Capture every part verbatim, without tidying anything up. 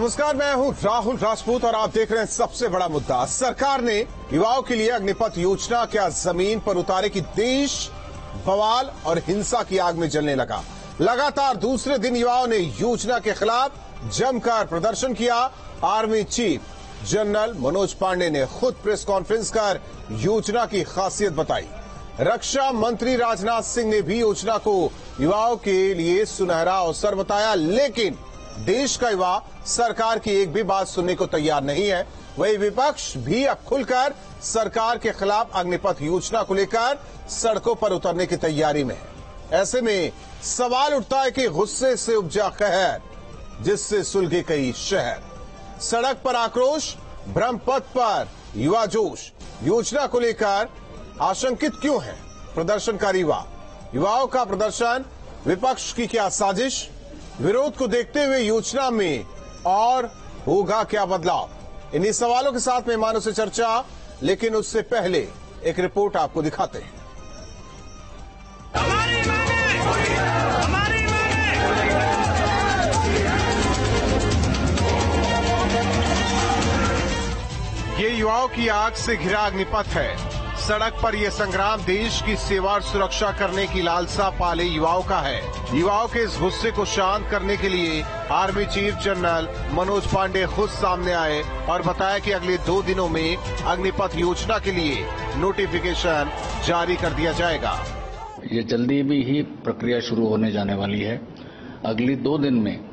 नमस्कार, मैं हूं राहुल राजपूत और आप देख रहे हैं सबसे बड़ा मुद्दा। सरकार ने युवाओं के लिए अग्निपथ योजना क्या जमीन पर उतारे कि देश बवाल और हिंसा की आग में जलने लगा। लगातार दूसरे दिन युवाओं ने योजना के खिलाफ जमकर प्रदर्शन किया। Army chief general Manoj Pande ने खुद प्रेस कॉन्फ्रेंस कर योजना की खासियत बताई। रक्षा मंत्री राजनाथ सिंह ने भी योजना को युवाओं के लिए सुनहरा अवसर बताया, लेकिन देश का युवा सरकार की एक भी बात सुनने को तैयार नहीं है। वही विपक्ष भी अब खुलकर सरकार के खिलाफ अग्निपथ योजना को लेकर सड़कों पर उतरने की तैयारी में है। ऐसे में सवाल उठता है कि गुस्से से उपजा कहर, जिससे सुलगे कई शहर। सड़क पर आक्रोश, ब्रह्मपथ पर युवा जोश। योजना को लेकर आशंकित क्यों है प्रदर्शनकारी युवा? युवाओं का प्रदर्शन विपक्ष की क्या साजिश? विरोध को देखते हुए योजना में और होगा क्या बदलाव? इन्हीं सवालों के साथ मेहमानों से चर्चा, लेकिन उससे पहले एक रिपोर्ट आपको दिखाते हैं। हमारी मांगे, हमारी मांगे। ये युवाओं की आग से घिरा अग्निपथ है। सड़क पर यह संग्राम देश की सेवा और सुरक्षा करने की लालसा पाले युवाओं का है। युवाओं के इस गुस्से को शांत करने के लिए army chief general Manoj Pande खुद सामने आए और बताया कि अगले दो दिनों में अग्निपथ योजना के लिए नोटिफिकेशन जारी कर दिया जाएगा। ये जल्दी भी ही प्रक्रिया शुरू होने जाने वाली है। अगली दो दिन में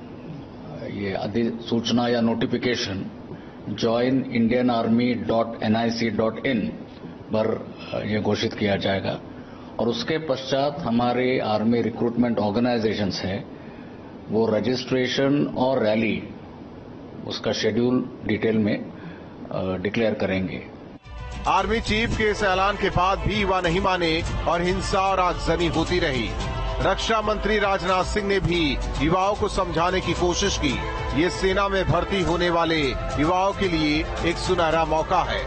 ये अधिसूचना या notification join Indian army dot N I C dot in पर यह घोषित किया जाएगा और उसके पश्चात हमारे आर्मी रिक्रूटमेंट ऑर्गेनाइजेशंस है वो रजिस्ट्रेशन और रैली उसका शेड्यूल डिटेल में डिक्लेयर करेंगे। आर्मी चीफ के इस ऐलान के बाद भी युवा नहीं माने और हिंसा और आगजनी होती रही। रक्षा मंत्री राजनाथ सिंह ने भी युवाओं को समझाने की कोशिश की। ये सेना में भर्ती होने वाले युवाओं के लिए एक सुनहरा मौका है।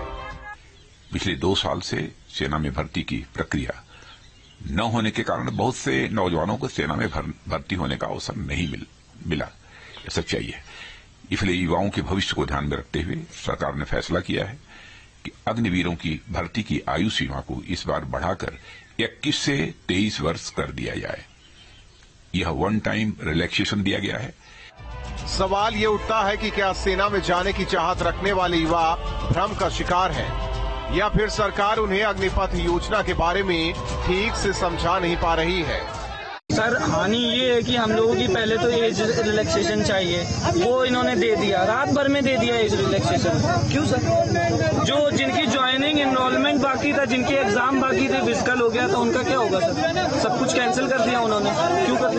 पिछले दो साल से सेना में भर्ती की प्रक्रिया न होने के कारण बहुत से नौजवानों को सेना में भर, भर्ती होने का अवसर नहीं मिल, मिला। यह सच्चाई है। इसलिए युवाओं के भविष्य को ध्यान में रखते हुए सरकार ने फैसला किया है कि अग्निवीरों की भर्ती की आयु सीमा को इस बार बढ़ाकर इक्कीस से तेईस वर्ष कर दिया जाए। यह वन टाइम रिलैक्सेशन दिया गया है। सवाल ये उठता है कि क्या सेना में जाने की चाहत रखने वाले युवा भ्रम का शिकार है या फिर सरकार उन्हें अग्निपथ योजना के बारे में ठीक से समझा नहीं पा रही है? सर, हानि ये है कि हम लोगों की पहले तो एज रिलैक्सेशन चाहिए, वो इन्होंने दे दिया, रात भर में दे दिया एज रिलैक्सेशन। क्यों सर? जो जिनकी ज्वाइनिंग एनरोलमेंट बाकी था, जिनके एग्जाम बाकी थे, फिजिकल हो गया, तो उनका क्या होगा सर? सब कुछ कैंसिल कर दिया उन्होंने। क्यों कर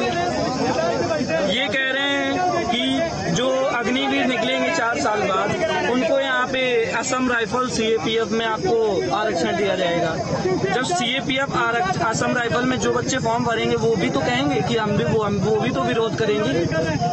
दिया? ये कह रहे हैं कि जो अग्निवीर निकलेंगे चार साल बाद, उनको यहाँ पे Assam rifle C A P F में आपको आरक्षण दिया जाएगा। जब C A P F Assam rifle में जो बच्चे फॉर्म भरेंगे वो भी तो कहेंगे कि हम भी वो, हम वो भी तो विरोध करेंगे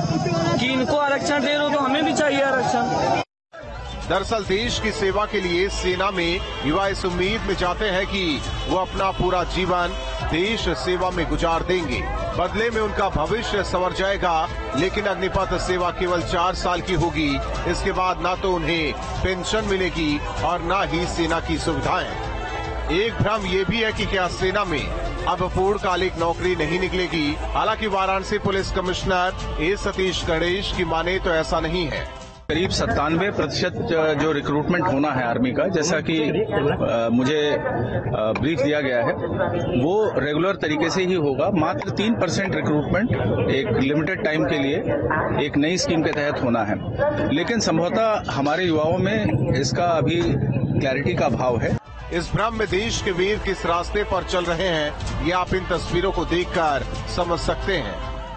कि इनको आरक्षण दे दो तो हमें भी चाहिए आरक्षण। दरअसल देश की सेवा के लिए सेना में युवा इस उम्मीद में जाते हैं कि वो अपना पूरा जीवन देश सेवा में गुजार देंगे, बदले में उनका भविष्य संवर जाएगा। लेकिन अग्निपथ सेवा केवल चार साल की होगी। इसके बाद ना तो उन्हें पेंशन मिलेगी और ना ही सेना की सुविधाएं। एक भ्रम ये भी है कि क्या सेना में अब पूर्णकालिक नौकरी नहीं निकलेगी। हालांकि Varanasi police commissioner A Satish Ganesh की माने तो ऐसा नहीं है। करीब सत्तानवे प्रतिशत जो रिक्रूटमेंट होना है आर्मी का, जैसा कि आ, मुझे आ, ब्रीफ दिया गया है, वो रेगुलर तरीके से ही होगा। मात्र तीन परसेंट रिक्रूटमेंट एक लिमिटेड टाइम के लिए एक नई स्कीम के तहत होना है। लेकिन संभवतः हमारे युवाओं में इसका अभी क्लैरिटी का अभाव है। इस भ्रम में देश के वीर किस रास्ते पर चल रहे हैं, ये आप इन तस्वीरों को देखकर समझ सकते हैं।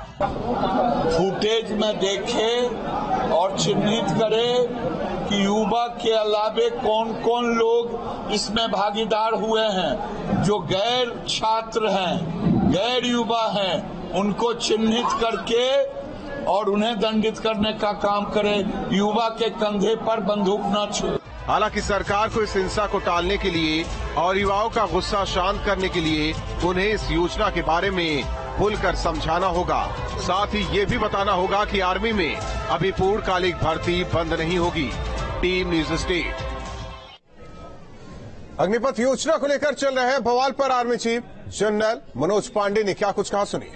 फुटेज में देखें और चिन्हित करें कि युवा के अलावे कौन कौन लोग इसमें भागीदार हुए हैं। जो गैर छात्र हैं, गैर युवा हैं, उनको चिन्हित करके और उन्हें दंडित करने का काम करें। युवा के कंधे पर बंदूक न छोड़े। हालांकि सरकार को इस हिंसा को टालने के लिए और युवाओं का गुस्सा शांत करने के लिए उन्हें इस योजना के बारे में खुलकर समझाना होगा। साथ ही ये भी बताना होगा कि आर्मी में अभी पूर्णकालिक भर्ती बंद नहीं होगी। Team news state. अग्निपथ योजना को लेकर चल रहे बवाल पर army chief general Manoj Pande ने क्या कुछ कहा, सुनिए।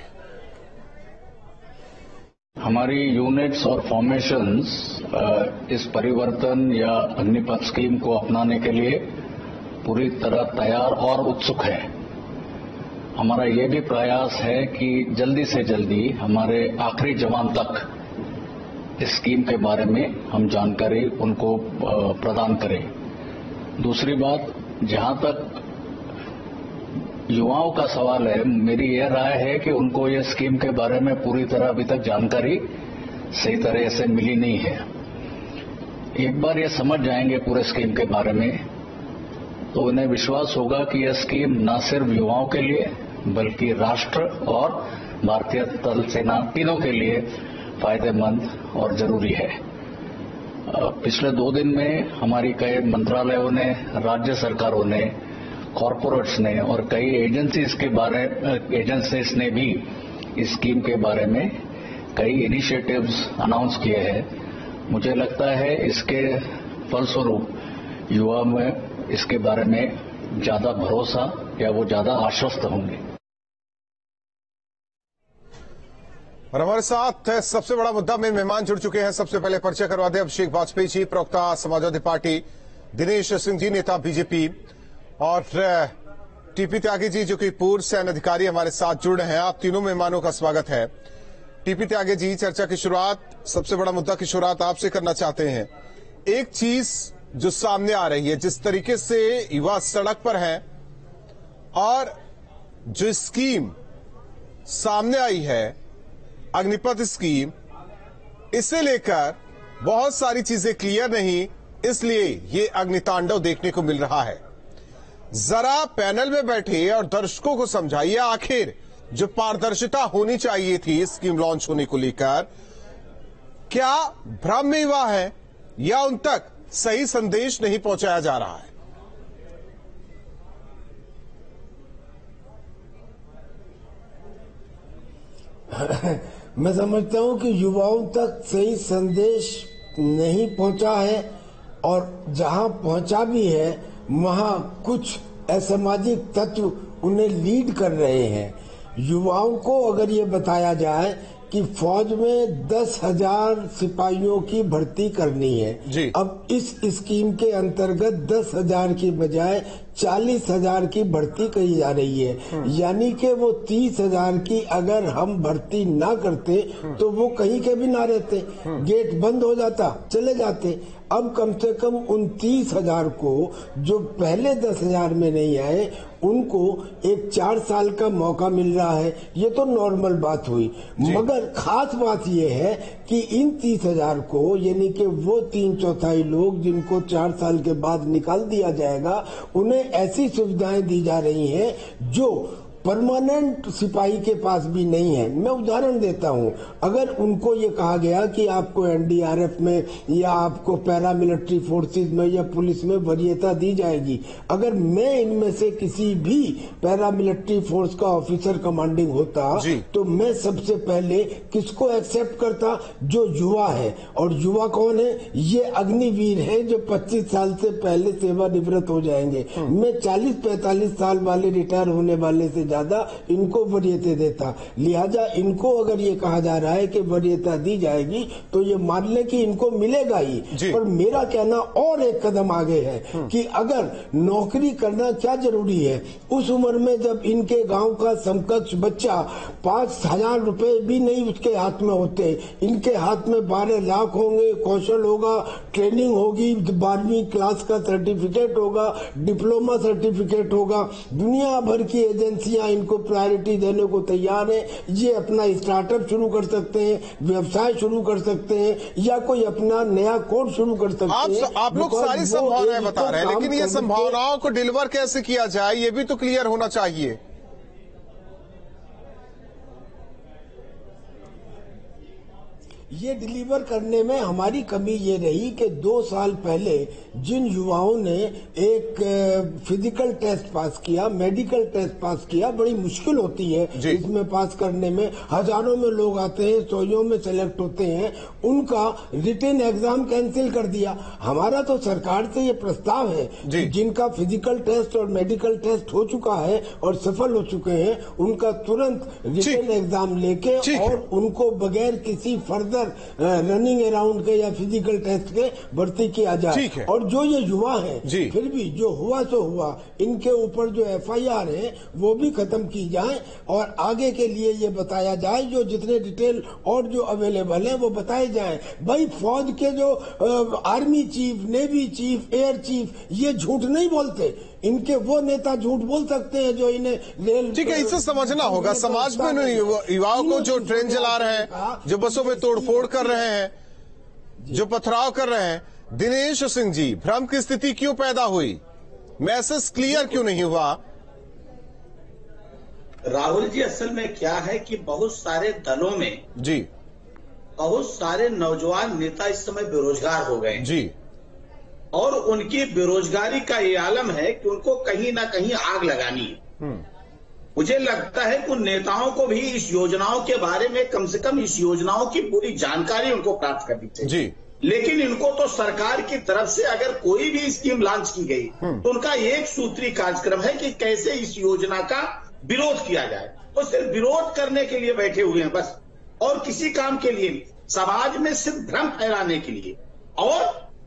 हमारी यूनिट्स और फॉर्मेशंस इस परिवर्तन या अग्निपथ स्कीम को अपनाने के लिए पूरी तरह तैयार और उत्सुक है। हमारा ये भी प्रयास है कि जल्दी से जल्दी हमारे आखिरी जवान तक इस स्कीम के बारे में हम जानकारी उनको प्रदान करें। दूसरी बात, जहां तक युवाओं का सवाल है, मेरी यह राय है कि उनको यह स्कीम के बारे में पूरी तरह अभी तक जानकारी सही तरह से मिली नहीं है। एक बार ये समझ जाएंगे पूरे स्कीम के बारे में तो उन्हें विश्वास होगा कि यह स्कीम न सिर्फ युवाओं के लिए बल्कि राष्ट्र और भारतीय थल सेना तीनों के लिए फायदेमंद और जरूरी है। पिछले दो दिन में हमारी कई मंत्रालयों ने, राज्य सरकारों ने, कॉरपोरेट्स ने और कई एजेंसीज के बारे एजेंसीज ने भी इस स्कीम के बारे में कई इनिशिएटिव्स अनाउंस किए हैं। मुझे लगता है इसके फलस्वरूप युवा में इसके बारे में ज्यादा भरोसा या वो ज्यादा आश्वस्त होंगे। और हमारे साथ सबसे बड़ा मुद्दा में मेहमान जुड़ चुके हैं। सबसे पहले परिचय करवा दें अभिषेक वाजपेयी जी, प्रवक्ता समाजवादी पार्टी, दिनेश सिंह जी, नेता बीजेपी, और टीपी त्यागी जी जो कि पूर्व सैन्य अधिकारी हमारे साथ जुड़ रहे हैं। आप तीनों मेहमानों का स्वागत है। टीपी त्यागी जी, चर्चा की शुरुआत, सबसे बड़ा मुद्दा की शुरुआत आपसे करना चाहते हैं। एक चीज जो सामने आ रही है, जिस तरीके से युवा सड़क पर हैं और जो स्कीम सामने आई है अग्निपथ स्कीम, इसे लेकर बहुत सारी चीजें क्लियर नहीं, इसलिए ये अग्नितांडव देखने को मिल रहा है। जरा पैनल में बैठे और दर्शकों को समझाइए, आखिर जो पारदर्शिता होनी चाहिए थी स्कीम लॉन्च होने को लेकर, क्या भ्रम में युवा है या उन तक सही संदेश नहीं पहुंचाया जा रहा है? मैं समझता हूं कि युवाओं तक सही संदेश नहीं पहुंचा है, और जहां पहुंचा भी है वहां कुछ असामाजिक तत्व उन्हें लीड कर रहे हैं। युवाओं को अगर ये बताया जाए कि फौज में दस हजार सिपाहियों की भर्ती करनी है जी। अब इस स्कीम के अंतर्गत दस हजार की बजाय चालीस हजार की भर्ती करी जा रही है, यानी कि वो तीस हजार की अगर हम भर्ती ना करते तो वो कहीं के भी ना रहते, गेट बंद हो जाता, चले जाते। अब कम से कम उन तीस हजार को जो पहले दस हजार में नहीं आए उनको एक चार साल का मौका मिल रहा है। ये तो नॉर्मल बात हुई, मगर खास बात ये है कि इन तीस हजार को, यानी कि वो तीन चौथाई लोग जिनको चार साल के बाद निकाल दिया जाएगा, उन्हें ऐसी सुविधाएं दी जा रही हैं जो परमानेंट सिपाही के पास भी नहीं है। मैं उदाहरण देता हूं, अगर उनको ये कहा गया कि आपको एनडीआरएफ में या आपको पैरामिलिट्री फोर्सेस में या पुलिस में वरीयता दी जाएगी, अगर मैं इनमें से किसी भी पैरामिलिट्री फोर्स का ऑफिसर कमांडिंग होता तो मैं सबसे पहले किसको एक्सेप्ट करता? जो युवा है। और युवा कौन है? ये अग्निवीर है जो पच्चीस साल से पहले सेवानिवृत्त हो जाएंगे। मैं चालीस पैंतालीस साल वाले रिटायर होने वाले से ज्यादा इनको वरीयता देता। लिहाजा इनको अगर ये कहा जा रहा है कि वरीयता दी जाएगी तो ये मान ले कि इनको मिलेगा ही। पर मेरा कहना और एक कदम आगे है कि अगर नौकरी करना क्या जरूरी है, उस उम्र में जब इनके गांव का समकक्ष बच्चा पांच हजार रुपए भी नहीं उसके हाथ में होते, इनके हाथ में बारह लाख होंगे, कौशल होगा, ट्रेनिंग होगी, बारहवीं क्लास का सर्टिफिकेट होगा, डिप्लोमा सर्टिफिकेट होगा, दुनिया भर की एजेंसियां इनको प्रायोरिटी देने को तैयार है। ये अपना स्टार्टअप शुरू कर सकते हैं, व्यवसाय शुरू कर सकते हैं, या कोई अपना नया कोर्स शुरू कर सकते आप, हैं। आप लोग सारी संभावनाएं बता रहे हैं, लेकिन ये संभावनाओं को डिलीवर कैसे किया जाए ये भी तो क्लियर होना चाहिए। ये डिलीवर करने में हमारी कमी ये रही कि दो साल पहले जिन युवाओं ने एक फिजिकल टेस्ट पास किया, मेडिकल टेस्ट पास किया, बड़ी मुश्किल होती है इसमें पास करने में, हजारों में लोग आते हैं, सौयों में सेलेक्ट होते हैं, उनका रिटन एग्जाम कैंसिल कर दिया। हमारा तो सरकार से ये प्रस्ताव है कि जिनका फिजिकल टेस्ट और मेडिकल टेस्ट हो चुका है और सफल हो चुके हैं, उनका तुरंत रिटन एग्जाम लेके और उनको बगैर किसी फर्दर रनिंग अराउंड के या फिजिकल टेस्ट के भर्ती किया जाए। और जो ये युवा हैं, फिर भी जो हुआ सो हुआ, इनके ऊपर जो एफ आई आर है वो भी खत्म की जाए और आगे के लिए ये बताया जाए, जो जितने डिटेल और जो अवेलेबल है वो बताए जाए। भाई फौज के जो army chief, navy chief, air chief ये झूठ नहीं बोलते, इनके वो नेता झूठ बोल सकते हैं जो इन्हें रेल। ठीक है, इसे समझना होगा। समाज में युवाओं को जो ट्रेन चला रहे हैं, जो बसों में तोड़फोड़ कर रहे हैं, जो पथराव कर रहे हैं, दिनेश सिंह जी, भ्रम की स्थिति क्यों पैदा हुई? मैसेज क्लियर क्यों नहीं हुआ? राहुल जी, असल में क्या है कि बहुत सारे दलों में जी बहुत सारे नौजवान नेता इस समय बेरोजगार हो गए जी, और उनकी बेरोजगारी का ये आलम है कि उनको कहीं ना कहीं आग लगानी है। मुझे लगता है कि उन नेताओं को भी इस योजनाओं के बारे में कम से कम इस योजनाओं की पूरी जानकारी उनको प्राप्त करनी चाहिए जी। लेकिन इनको तो सरकार की तरफ से अगर कोई भी स्कीम लॉन्च की गई तो उनका एक सूत्री कार्यक्रम है कि कैसे इस योजना का विरोध किया जाए। वो तो सिर्फ विरोध करने के लिए बैठे हुए हैं बस, और किसी काम के लिए नहीं, समाज में सिर्फ भ्रम फैलाने के लिए। और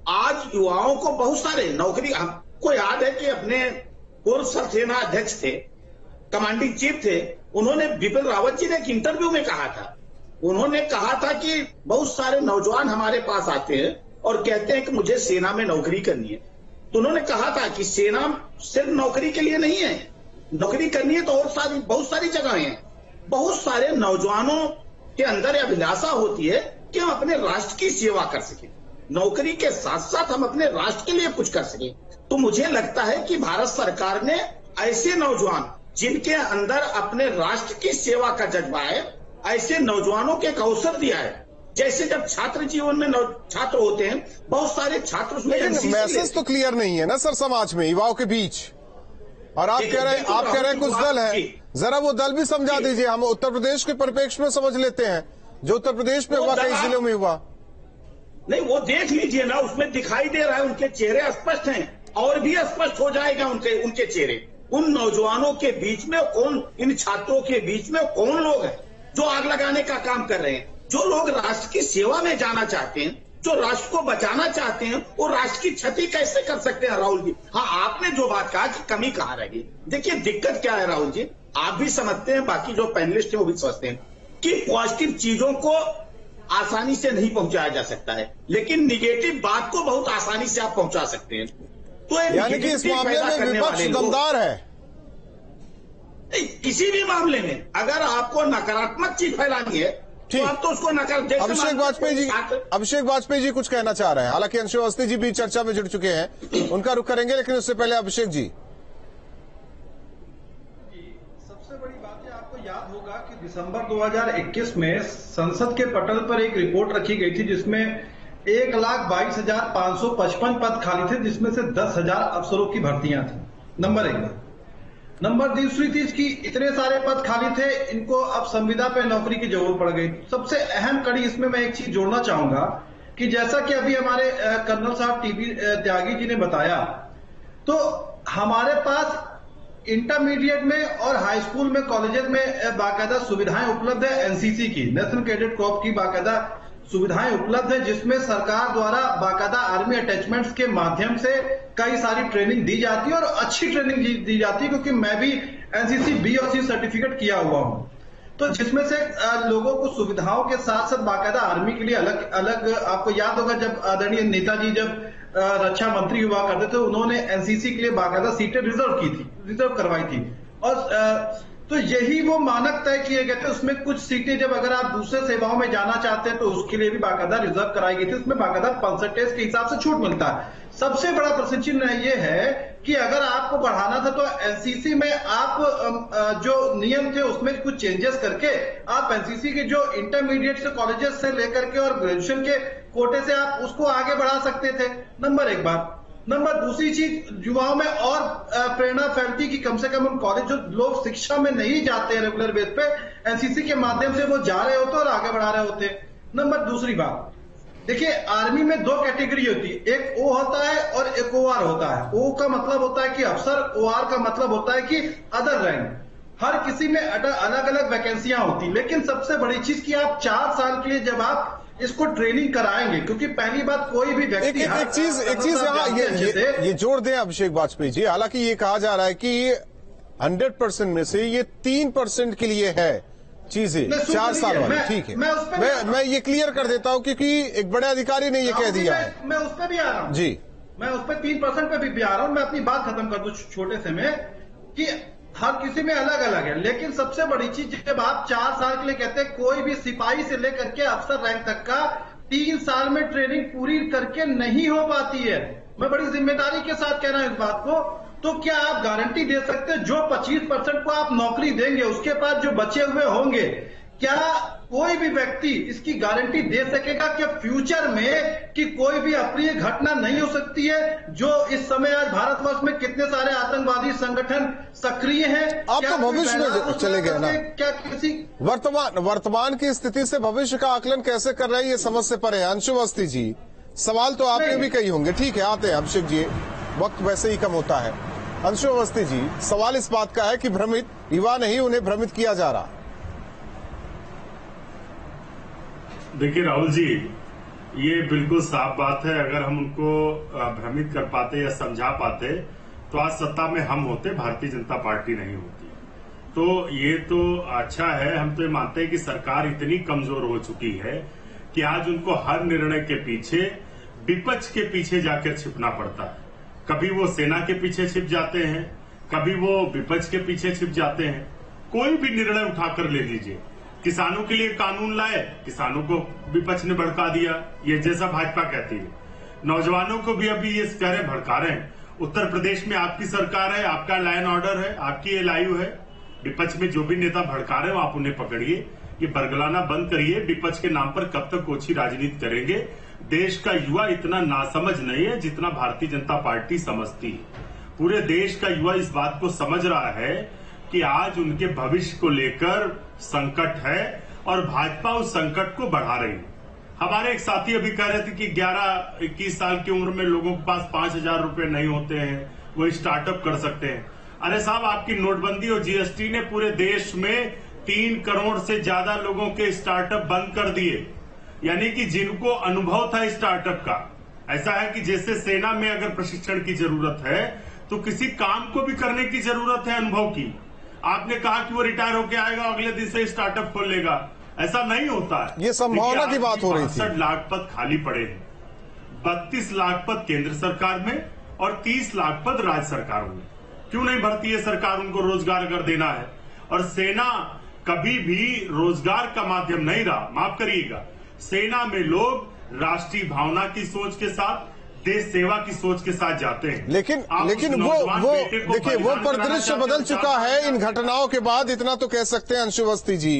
आज युवाओं को बहुत सारे नौकरी, हमको याद है कि अपने पूर्व सेना अध्यक्ष थे, कमांडिंग चीफ थे, उन्होंने बिपिन रावत जी ने एक इंटरव्यू में कहा था, उन्होंने कहा था कि बहुत सारे नौजवान हमारे पास आते हैं और कहते हैं कि मुझे सेना में नौकरी करनी है। तो उन्होंने कहा था कि सेना सिर्फ नौकरी के लिए नहीं है, नौकरी करनी है तो और सारी बहुत सारी जगह हैं। बहुत सारे नौजवानों के अंदर अभिलाषा होती है कि हम अपने राष्ट्र की सेवा कर सकें, नौकरी के साथ साथ हम अपने राष्ट्र के लिए कुछ कर सकें। तो मुझे लगता है कि भारत सरकार ने ऐसे नौजवान जिनके अंदर अपने राष्ट्र की सेवा का जज्बा है, ऐसे नौजवानों के एक अवसर दिया है। जैसे जब छात्र जीवन में छात्र होते हैं, बहुत सारे छात्र उसमें मैसेज तो क्लियर नहीं है ना सर समाज में, युवाओं के बीच। और आप कह रहे हैं आप कह रहे हैं कुछ दल है, जरा वो दल भी समझा दीजिए। हम उत्तर प्रदेश के परिप्रेक्ष्य में समझ लेते हैं, जो उत्तर प्रदेश में हुआ, कई जिलों में हुआ। नहीं, वो देख लीजिए ना, उसमें दिखाई दे रहा है, उनके चेहरे स्पष्ट हैं और भी स्पष्ट हो जाएगा उनके उनके चेहरे। उन नौजवानों के बीच में कौन, इन छात्रों के बीच में कौन लोग हैं जो आग लगाने का काम कर रहे हैं? जो लोग राष्ट्र की सेवा में जाना चाहते हैं, जो राष्ट्र को बचाना चाहते हैं, वो राष्ट्र की क्षति कैसे कर सकते हैं? राहुल जी, हाँ, आपने जो बात कहा कि कमी कहाँ रही, देखिए दिक्कत क्या है राहुल जी, आप भी समझते हैं, बाकी जो पैनलिस्ट है वो भी समझते हैं कि पॉजिटिव चीजों को आसानी से नहीं पहुंचाया जा सकता है, लेकिन निगेटिव बात को बहुत आसानी से आप पहुंचा सकते हैं। तो यानी कि इस मामले में विपक्ष दमदार है। किसी भी मामले में अगर आपको नकारात्मक चीज फैलानी है तो आप तो उसको नकार। अभिषेक वाजपेयी जी अभिषेक वाजपेयी जी कुछ कहना चाह रहे हैं, हालांकि अंशु अवस्थी जी भी चर्चा में जुड़ चुके हैं, उनका रुख करेंगे, लेकिन उससे पहले अभिषेक जी। सबसे बड़ी बात है, आपको याद होगा कि दिसंबर दो हज़ार इक्कीस में संसद के पटल पर एक रिपोर्ट रखी गई थी जिसमें एक लाख बाईस हजार पांच सौ पचपन पद खाली थे, जिसमें से दस हजार अफसरों की भर्तियां थी। नंबर एक। नंबर दूसरी थी कि इतने सारे पद खाली थे, इनको अब संविदा पे नौकरी की जरूरत पड़ गई। सबसे अहम कड़ी इसमें मैं एक चीज जोड़ना चाहूंगा कि जैसा कि अभी हमारे कर्नल साहब टीबी त्यागी जी ने बताया, तो हमारे पास इंटरमीडिएट में और हाई स्कूल में, कॉलेजेस में बाकायदा सुविधाएं उपलब्ध है। एनसीसी की, नेशनल कैडेट कॉर्प्स की बाकायदा सुविधाएं उपलब्ध है, जिसमें सरकार द्वारा बाकायदा आर्मी अटैचमेंट्स के माध्यम से कई सारी ट्रेनिंग दी जाती है और अच्छी ट्रेनिंग दी जाती है, क्योंकि मैं भी एनसीसी बी और सी सर्टिफिकेट किया हुआ हूं। तो जिसमें से लोगों को सुविधाओं के साथ साथ बाकायदा आर्मी के लिए अलग अलग, आपको याद होगा जब आदरणीय नेताजी जब रक्षा मंत्री हुआ करते थे, उन्होंने एनसीसी के लिए बाकायदा सीटें रिजर्व की थी, रिजर्व करवाई थी। और तो यही वो मानक तय किए गए थे। उसमें कुछ सीटें जब अगर आप दूसरे सेवाओं में जाना चाहते हैं तो उसके लिए भी बाकायदा रिजर्व कराई गई थी, उसमें बाकायदा परसेंटेज के हिसाब से छूट मिलता है। सबसे बड़ा प्रश्न चिन्ह ये है कि अगर आपको बढ़ाना था तो एनसीसी में आप जो नियम थे उसमें कुछ चेंजेस करके आप एनसीसी के जो इंटरमीडिएट से कॉलेजेस से लेकर के और ग्रेजुएशन के कोटे से आप उसको आगे बढ़ा सकते थे। नंबर एक बात। नंबर दूसरी चीज, युवाओं में और प्रेरणा फैलती कि कम से कम उन कॉलेज जो लोग शिक्षा में नहीं जाते हैं रेगुलर बेस पे, एनसीसी के माध्यम से वो जा रहे होते और आगे बढ़ा रहे होते। नंबर दूसरी बात, देखिए आर्मी में दो कैटेगरी होती है, एक ओ होता है और एक ओआर होता है। ओ का मतलब होता है कि अफसर, ओआर का मतलब होता है कि अदर रैंक। हर किसी में अलग अलग वैकेंसियां होती, लेकिन सबसे बड़ी चीज कि आप चार साल के लिए जब आप इसको ट्रेनिंग कराएंगे, क्योंकि पहली बात कोई भी व्यक्ति एक, एक, एक चीज एक चीज यहाँ ये, ये, ये जोड़ दें अभिषेक वाजपेयी जी, हालांकि ये कहा जा रहा है कि हंड्रेड परसेंट में से ये तीन परसेंट के लिए है चीजें चार साल वाली। ठीक है, मैं मैं, मैं ये क्लियर कर देता हूं क्योंकि एक बड़े अधिकारी ने ये कह दिया है। मैं उस पर भी आ रहा हूं जी, मैं उस पर तीन परसेंट पे भी, भी आ रहा हूं। मैं अपनी बात खत्म कर दूं छोटे से में कि हर किसी में अलग अलग है, लेकिन सबसे बड़ी चीज जब आप चार साल के लिए कहते हैं कोई भी सिपाही से लेकर के अफसर रैंक तक का तीन साल में ट्रेनिंग पूरी करके नहीं हो पाती है। मैं बड़ी जिम्मेदारी के साथ कह रहा हूं इस बात को। तो क्या आप गारंटी दे सकते हैं जो पच्चीस परसेंट को आप नौकरी देंगे उसके बाद जो बचे हुए होंगे, क्या कोई भी व्यक्ति इसकी गारंटी दे सकेगा कि फ्यूचर में कि कोई भी अप्रिय घटना नहीं हो सकती है? जो इस समय आज भारतवर्ष में कितने सारे आतंकवादी संगठन सक्रिय हैं, आप तो भविष्य में चले गए ना। क्या किसी वर्तमान वर्तमान की स्थिति से भविष्य का आकलन कैसे कर रहे हैं, ये समझ से परे है। अंशु अवस्थी जी, सवाल तो आपने भी कही होंगे। ठीक है, आते हैं अभिषेक जी, वक्त वैसे ही कम होता है। अंशु अवस्थी जी, सवाल इस बात का है कि भ्रमित युवा नहीं, उन्हें भ्रमित किया जा रहा। देखिए राहुल जी, ये बिल्कुल साफ बात है। अगर हम उनको भ्रमित कर पाते या समझा पाते तो आज सत्ता में हम होते, भारतीय जनता पार्टी नहीं होती। तो ये तो अच्छा है। हम तो ये मानते हैं कि सरकार इतनी कमजोर हो चुकी है कि आज उनको हर निर्णय के पीछे विपक्ष के पीछे जाकर छिपना पड़ता है। कभी वो सेना के पीछे छिप जाते हैं, कभी वो विपक्ष के पीछे छिप जाते हैं। कोई भी निर्णय उठाकर ले लीजिए, किसानों के लिए कानून लाए, किसानों को विपक्ष ने भड़का दिया, ये जैसा भाजपा कहती है। नौजवानों को भी अभी ये कह रहे भड़का रहे हैं। उत्तर प्रदेश में आपकी सरकार है, आपका लॉ एंड ऑर्डर है, आपकी एलआईयू है। विपक्ष में जो भी नेता भड़का रहे हो आप उन्हें पकड़िए, ये बरगलाना बंद करिए। विपक्ष के नाम पर कब तक ओछी राजनीति करेंगे? देश का युवा इतना नासमझ नहीं है जितना भारतीय जनता पार्टी समझती है। पूरे देश का युवा इस बात को समझ रहा है कि आज उनके भविष्य को लेकर संकट है और भाजपा उस संकट को बढ़ा रही है। हमारे एक साथी अभी कह रहे थे कि ग्यारह इक्कीस साल की उम्र में लोगों के पास पांच हजार रुपए नहीं होते हैं, वो स्टार्टअप कर सकते हैं। अरे साहब, आपकी नोटबंदी और जीएसटी ने पूरे देश में तीन करोड़ से ज्यादा लोगों के स्टार्टअप बंद कर दिए। यानी कि जिनको अनुभव था स्टार्टअप का, ऐसा है कि जैसे सेना में अगर प्रशिक्षण की जरूरत है तो किसी काम को भी करने की जरूरत है अनुभव की। आपने कहा कि वो रिटायर होकर आएगा अगले दिन से स्टार्टअप खोल लेगा, ऐसा नहीं होता है। ये संभावना की बात हो रही थी। बासठ लाख पद खाली पड़े हैं, बत्तीस लाख पद केंद्र सरकार में और तीस लाख पद राज्य सरकारों में। क्यों नहीं भरती है सरकार? उनको रोजगार अगर देना है। और सेना कभी भी रोजगार का माध्यम नहीं रहा। माफ करिएगा, सेना में लोग राष्ट्रीय भावना की सोच के साथ, देश सेवा की सोच के साथ जाते हैं। लेकिन लेकिन वो वो देखिए वो परिदृश्य बदल चुका है इन घटनाओं के बाद। इतना तो कह सकते हैं अंशु अवस्थी जी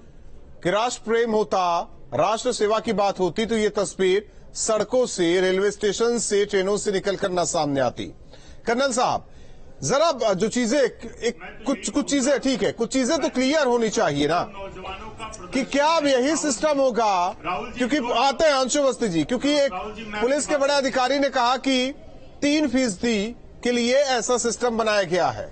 कि राष्ट्र प्रेम होता, राष्ट्र सेवा की बात होती तो ये तस्वीर सड़कों से, रेलवे स्टेशन से, ट्रेनों से निकलकर न सामने आती। कर्नल साहब, जरा जो चीजें एक कुछ कुछ चीजें ठीक है, कुछ चीजें तो क्लियर होनी चाहिए ना कि क्या अब यही सिस्टम होगा? क्योंकि आते हैं अंशु अवस्थी जी, क्योंकि एक पुलिस के बड़े अधिकारी ने कहा कि तीन फीसदी के लिए ऐसा सिस्टम बनाया गया है।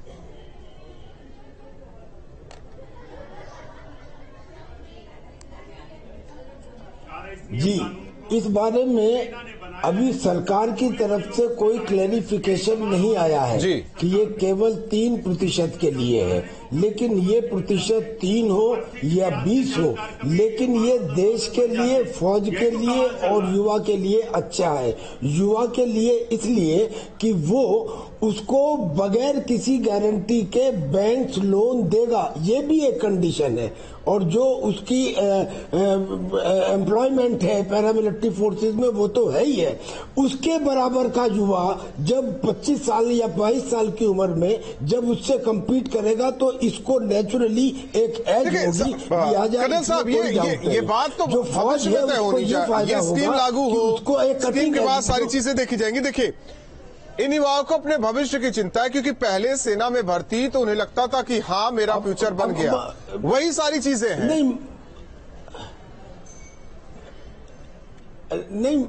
जी, इस बारे में अभी सरकार की तरफ से कोई क्लैरिफिकेशन नहीं आया है कि ये केवल तीन प्रतिशत के लिए है। लेकिन ये प्रतिशत तीन हो या बीस हो, लेकिन ये देश के लिए, फौज के लिए और युवा के लिए अच्छा है। युवा के लिए इसलिए कि वो उसको बगैर किसी गारंटी के बैंक लोन देगा, ये भी एक कंडीशन है। और जो उसकी एम्प्लॉयमेंट है पैरामिलिट्री फोर्सेस में, वो तो है ही है। उसके बराबर का युवा जब पच्चीस साल या बाईस साल की उम्र में जब उससे कम्पीट करेगा तो इसको नेचुरली एक एज होगी। कर्नल साहब, ये, ये, ये बात तो जो फौज है उसको ये फायदा ये स्कीम लागू हो, उसको एक स्कीम के बाद सारी चीजें देखी जाएंगी। देखिए, इन युवाओं को अपने भविष्य की चिंता है, क्योंकि पहले सेना में भर्ती तो उन्हें लगता था कि हाँ मेरा फ्यूचर बन गया, वही सारी चीजें हैं। नहीं नहीं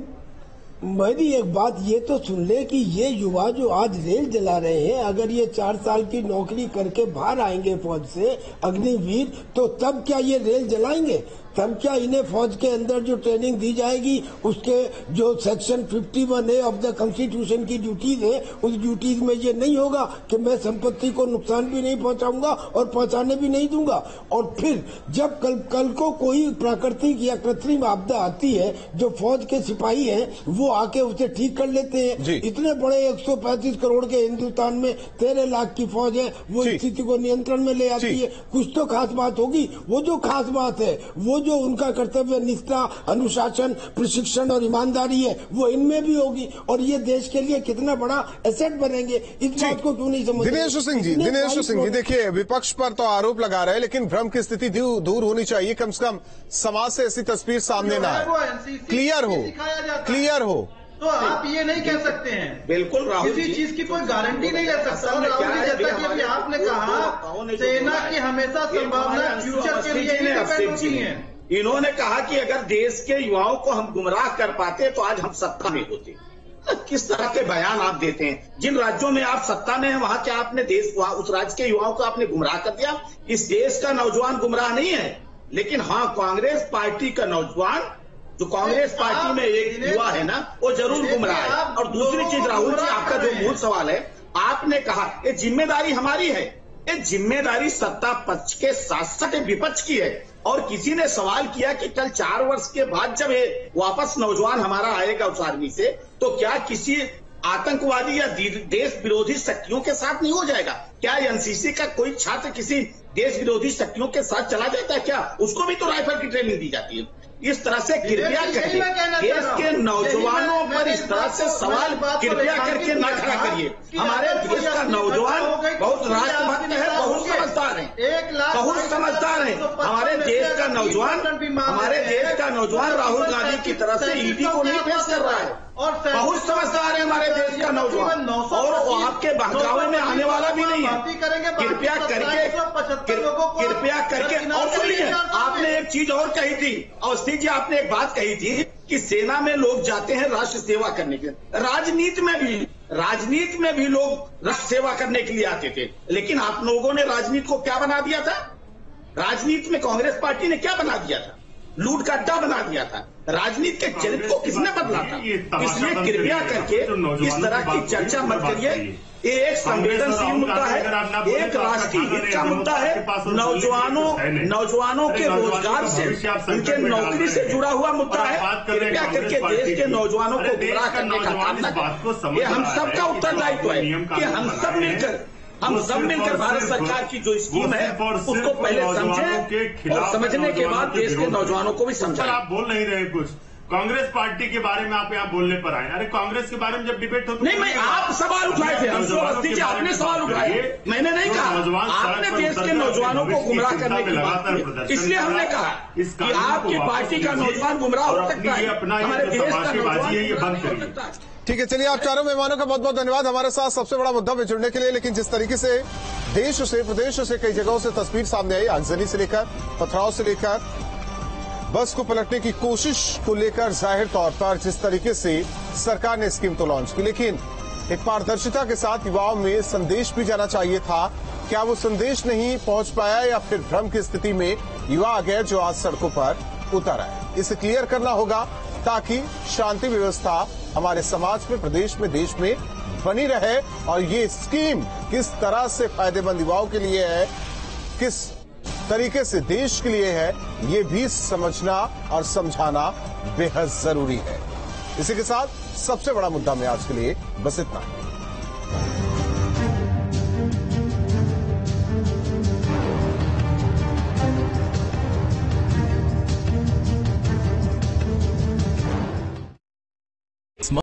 मेरी एक बात ये तो सुन ले कि ये युवा जो आज रेल जला रहे हैं, अगर ये चार साल की नौकरी करके बाहर आएंगे फौज से अग्निवीर, तो तब क्या ये रेल जलाएंगे? तब क्या इन्हें फौज के अंदर जो ट्रेनिंग दी जाएगी, उसके जो सेक्शन इक्यावन ए ऑफ द कॉन्स्टिट्यूशन की ड्यूटीज है, उस ड्यूटीज में ये नहीं होगा कि मैं संपत्ति को नुकसान भी नहीं पहुंचाऊंगा और पहुंचाने भी नहीं दूंगा। और फिर जब कल कल को कोई प्राकृतिक या कृत्रिम आपदा आती है, जो फौज के सिपाही हैं वो आके उसे ठीक कर लेते हैं। इतने बड़े एक सौ पैंतीस करोड़ के हिंदुस्तान में तेरह लाख की फौज है, वो स्थिति को नियंत्रण में ले आती है। कुछ तो खास बात होगी। वो जो खास बात है, वो जो उनका कर्तव्य निष्ठा, अनुशासन, प्रशिक्षण और ईमानदारी है, वो इनमें भी होगी। और ये देश के लिए कितना बड़ा एसेट बनेंगे, इस बात को क्यों नहीं समझते? दिनेश सिंह जी, दिनेश सिंह जी, देखिए विपक्ष पर तो आरोप लगा रहे हैं, लेकिन भ्रम की स्थिति दूर होनी चाहिए। कम से कम समाज से ऐसी तस्वीर सामने ना आए, क्लियर हो, क्लियर हो। तो आप ये नहीं कह सकते हैं, बिल्कुल राहुल, किसी चीज की कोई गारंटी नहीं ले सकता। राहुल जी, जैसा कि अभी आपने कहा, सेना की हमेशा संभावना फ्यूचर के लिए डिपेंड होती है। इन्होंने कहा कि अगर देश के युवाओं को हम गुमराह कर पाते तो आज हम सत्ता में होते। किस तरह के बयान आप देते हैं? जिन राज्यों में आप सत्ता में हैं, वहां क्या आपने देश, उस राज्य के युवाओं को आपने गुमराह कर दिया? इस देश का नौजवान गुमराह नहीं है, लेकिन हाँ, कांग्रेस पार्टी का नौजवान, जो कांग्रेस पार्टी में एक युवा है ना, वो जरूर गुमराह है। और दूसरी चीज राहुल जी, आपका जो मूल सवाल है, आपने कहा ये जिम्मेदारी हमारी है। ये जिम्मेदारी सत्ता पक्ष के साथ साथ विपक्ष की है। और किसी ने सवाल किया कि कल चार वर्ष के बाद जब ये वापस नौजवान हमारा आएगा उस आर्मी से, तो क्या किसी आतंकवादी या देश विरोधी शक्तियों के साथ नहीं हो जाएगा? क्या एनसीसी का कोई छात्र किसी देश विरोधी शक्तियों के साथ चला जाता है क्या? उसको भी तो राइफल की ट्रेनिंग दी जाती है। इस तरह से कृपया करके देश के नौजवानों पर इस तरह से सवाल कृपया करके न खड़ा करिए। हमारे देश का नौजवान बहुत राष्ट्रभक्त है, बहुत समझदार है, बहुत समझदार है। हमारे देश का नौजवान हमारे देश का नौजवान राहुल गांधी की तरह से ईडी को नहीं पेश कर रहा है, और बहुत समझदार है हमारे देश का नौजवान, और वो आपके बहकावे में आने वाला भी नहीं है। कृपया करके कृपया करके और सुनिए, आपने एक चीज और कही थी, अवस्थी जी, आपने एक बात कही थी कि सेना में लोग जाते हैं राष्ट्र सेवा करने के लिए। राजनीति में भी राजनीति में भी लोग राष्ट्र सेवा करने के लिए आते थे, लेकिन आप लोगों ने राजनीति को क्या बना दिया था? राजनीति में कांग्रेस पार्टी ने क्या बना दिया था? लूट का अड्डा बना दिया था। राजनीति के चरित्र को किसने बदला था? इसलिए कृपया करके इस तरह की चर्चा मत करिए। ये एक संवेदनशील मुद्दा है, एक राष्ट्रीय हित का मुद्दा है, नौजवानों नौजवानों के रोजगार से, उनके नौकरी से जुड़ा हुआ मुद्दा है। कृपया करके देश के नौजवानों को गुमराह करने का काम न करें। ये हम सबका उत्तरदायित्व है कि हम सब मिलकर हम सब मिलकर भारत सरकार की जो स्कीम है उसको पहले समझें, और समझने के बाद देश के नौजवानों को भी समझाएं। आप बोल नहीं रहे कुछ कांग्रेस पार्टी के बारे में, आप यहाँ बोलने पर आए। अरे कांग्रेस के बारे में जब डिबेट होती नहीं, मैं आप सवाल उठाए थे, अवस्थी जी आपने सवाल उठाए, मैंने नहीं कहा। आपने देश के नौजवानों को गुमराह करने की बात की, इसलिए हमने कहा कि आपकी पार्टी का नौजवान गुमराह हो सकता है, हमारे देश का नौजवान बंद हो सकता है। ठीक है, चलिए, आप चारों मेहमानों का बहुत बहुत धन्यवाद हमारे साथ सबसे बड़ा मुद्दा में जुड़ने के लिए। लेकिन जिस तरीके से देश से, प्रदेश से, कई जगहों से तस्वीर सामने आई, आगजनी से लेकर पथराव से लेकर बस को पलटने की कोशिश को लेकर, जाहिर तौर पर जिस तरीके से सरकार ने स्कीम तो लॉन्च की, लेकिन एक पारदर्शिता के साथ युवाओं में संदेश भी जाना चाहिए था। क्या वो संदेश नहीं पहुंच पाया, या फिर भ्रम की स्थिति में युवा आ गए जो आज सड़कों पर उतर आए? इसे क्लियर करना होगा ताकि शांति व्यवस्था हमारे समाज में, प्रदेश में, देश में बनी रहे। और ये स्कीम किस तरह से फायदेमंद युवाओं के लिए है, किस तरीके से देश के लिए है, ये भी समझना और समझाना बेहद जरूरी है। इसी के साथ सबसे बड़ा मुद्दा में आज के लिए बस इतना।